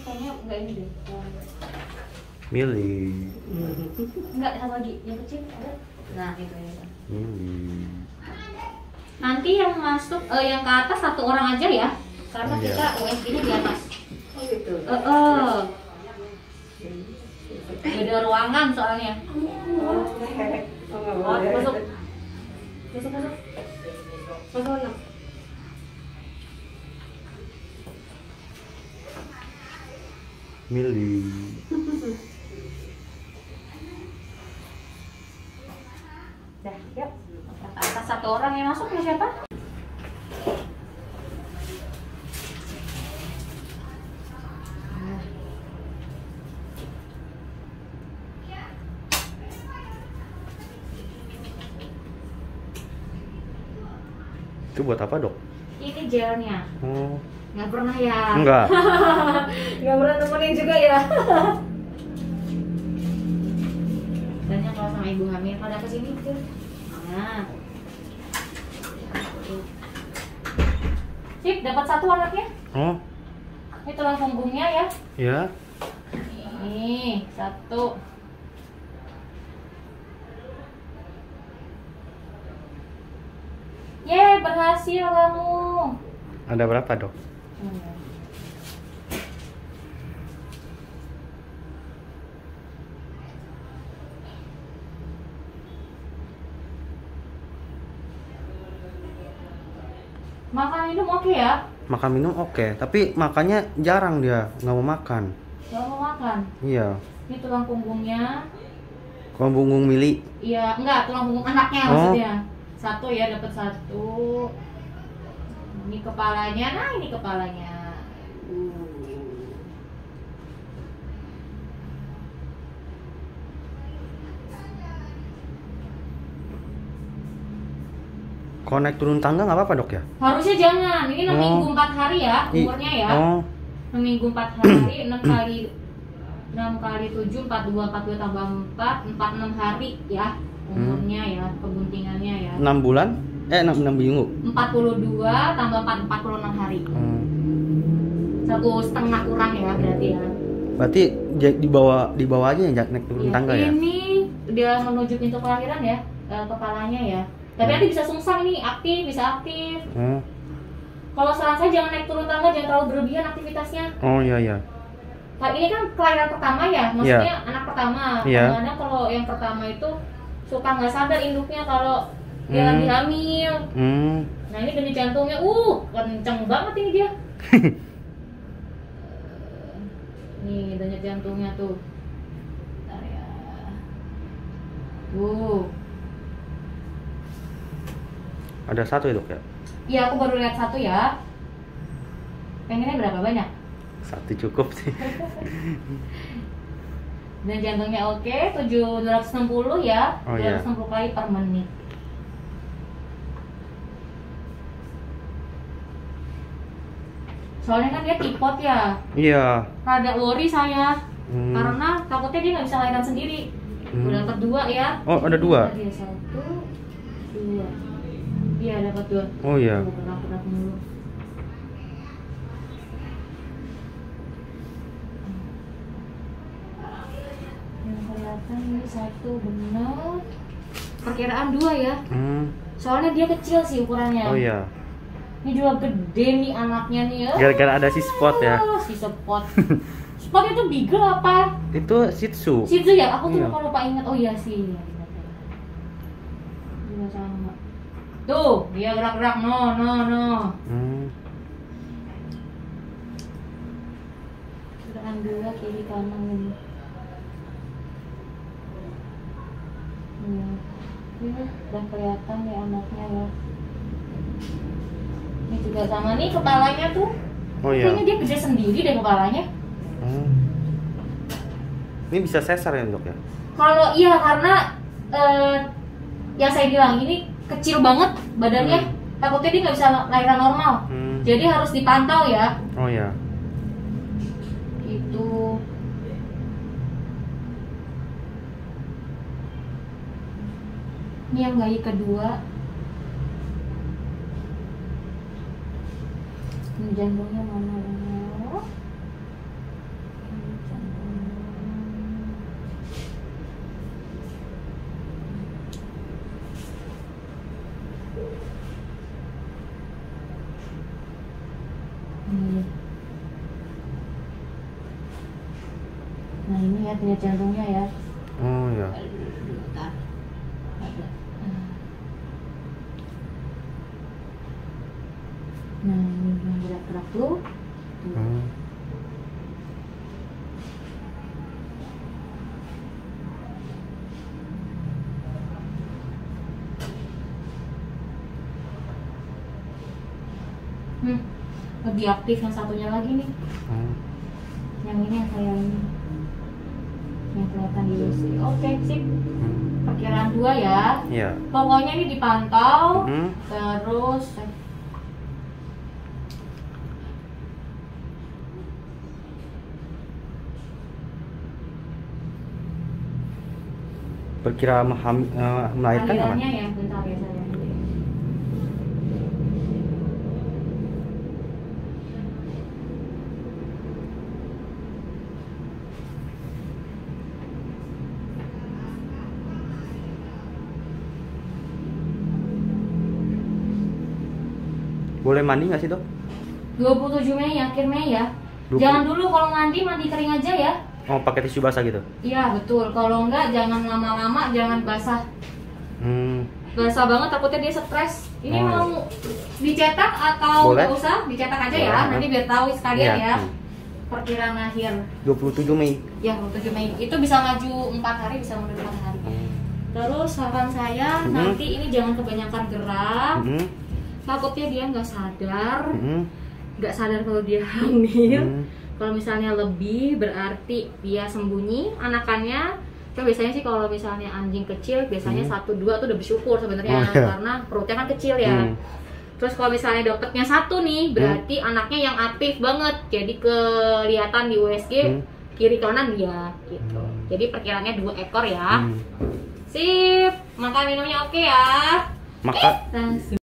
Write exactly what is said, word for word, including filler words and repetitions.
kayaknya enggak ini deh. Milih. Enggak, satu lagi yang kecil ada. Nah itu ya. Milih. Nanti yang masuk eh, yang ke atas satu orang aja ya, karena Iya. kita U S G-nya di atas. Oh gitu. Eh, eh. Beda ruangan soalnya. Oh, hehehe. Oh, nggak Oh, boleh. masuk. Masuk masuk. Masuk masuk. Milih. Dah, yuk. Atas satu orang yang masuk ya siapa? Itu buat apa, Dok? Ini gelnya. Oh. Nggak pernah ya? Enggak. Nggak pernah nemenin juga ya? Banyak kalau sama ibu hamil pada kesini tuh. Nah. Sip, dapat satu anaknya. Oh. Ini tulang punggungnya ya. Ya. Ini satu. Yeay, berhasil kamu. Ada berapa, Dok? Hmm. Makan minum oke ya? Makan minum oke, tapi makannya jarang dia, nggak mau makan. Gak mau makan. Iya. Ini tulang punggungnya. Kalau bunggung Mili. Iya, enggak, tulang punggung anaknya Oh. maksudnya. Satu ya, dapat satu. Ini kepalanya, nah ini kepalanya. Kalau naik turun tangga nggak apa-apa, Dok ya? Harusnya jangan, ini enam Oh. minggu empat hari ya, I- umurnya ya. Oh. enam minggu empat hari, enam kali enam kali tujuh, empat puluh dua, empat puluh dua tambah empat, empat puluh enam hari ya umurnya ya, kebuntingannya ya. enam bulan? Eh, enam enam minggu. empat puluh dua tambah empat, empat puluh enam hari. Hmm. Satu setengah kurang ya berarti ya. Berarti ja- di bawah di bawah aja ya naik turun Ya, tangga ya? ini dia menuju pintu kelahiran ya, eh, kepalanya ya. Tapi Hmm. nanti bisa sungsang nih, aktif, bisa aktif. Oh. Kalau saran saya jangan naik turun tangga, jangan terlalu berlebihan aktivitasnya. Oh iya iya. Nah, ini kan kelahiran pertama ya, maksudnya anak pertama. Iya. Kadang-kadang kalau yang pertama itu suka nggak sadar induknya kalau dia Hmm. lagi hamil. Hmm. Nah ini denyut jantungnya, uh kenceng banget ini dia. Nih denyut jantungnya tuh. Bentar ya. Uh. Ada satu ya, Dok ya? Iya aku baru lihat satu ya. Pengennya berapa banyak? Satu cukup sih. Dan jantungnya oke, tujuh ratus enam puluh ya, Oh, iya. dua ratus enam puluh kali per menit. Soalnya kan dia tipot ya, Iya. rada worry saya, Hmm. karena takutnya dia nggak bisa lahiran sendiri. Hmm. Udah dapat dua ya. Oh, ada dua? Dia satu, dua. Iya dapat dua. Oh iya. Tuh, gerak-gerak mulu. Yang kelihatan ini satu benar. Perkiraan dua ya. Hmm. Soalnya dia kecil sih ukurannya. Oh iya. Ini juga gede nih anaknya nih ya. Gara-gara ada si spot ya. Ah, si spot. Spot itu beagle apa? Itu Shih Tzu. Shih Tzu ya? Aku tuh Iya. lupa lupa ingat. Oh iya sih. Juga sama. Tuh, dia gerak-gerak. No, no, no. Hmm. Gerakan dua kiri kanan ini. Iya. Ini udah kelihatan ya anaknya ya. Ini juga sama nih kepalanya tuh. Oh iya. Kayaknya dia gede sendiri deh kepalanya. Hmm. Ini bisa sesar ya, Dok ya? Kalau iya karena eh, yang saya bilang ini kecil banget badannya, Hmm. takutnya dia nggak bisa lahiran normal. Hmm. Jadi harus dipantau ya. Oh iya. Gitu. Ini yang bayi kedua. Ini jantungnya mana? Ini. Nah ini ya denyut jantungnya ya. Oh ya. Bentar. Ada. Nah ini yang gerak-gerak tuh. Tuh. Hmm. Hmm, lebih aktif yang satunya lagi nih. Hmm. Yang ini yang kayak ini. Yang kelihatan di U S G. Oke, sip. Hmm. Perkiraan dua ya. Iya. Pokoknya ini dipantau. Hmm. Terus Perkira maham, eh, melahirkan kapan? alirannya ya, bentar ya saya. Boleh mandi nggak sih dok? dua puluh tujuh Mei, akhir Mei ya. dua puluh. Jangan dulu kalau mandi, mandi kering aja ya. Oh pakai tisu basah gitu? Iya betul, kalau enggak jangan lama-lama, jangan basah. Hmm. Basah banget takutnya dia stres. Ini Oh, mau dicetak atau Boleh. nggak usah? Dicetak aja ya, Boleh. nanti biar tahu sekalian Iya. ya. Perkiraan akhir. dua puluh tujuh Mei. Ya, dua puluh tujuh Mei. Itu bisa maju empat hari, bisa mundur empat hari. Hmm. Terus saran saya, Mhm. nanti ini jangan kebanyakan gerak. Hmm. Takutnya dia nggak sadar, Hmm. nggak sadar kalau dia hamil. Hmm. Kalau misalnya lebih berarti dia sembunyi anakannya. Kan biasanya sih kalau misalnya anjing kecil biasanya Hmm. satu dua tuh udah bersyukur sebenarnya Oh, iya. karena perutnya kan kecil ya. Hmm. Terus kalau misalnya dapetnya satu nih berarti anaknya yang aktif banget. Jadi kelihatan di U S G Hmm. kiri kanan dia gitu. Hmm. Jadi perkiraannya dua ekor ya. Hmm. Sip, makan minumnya oke ya. Maka Langsung.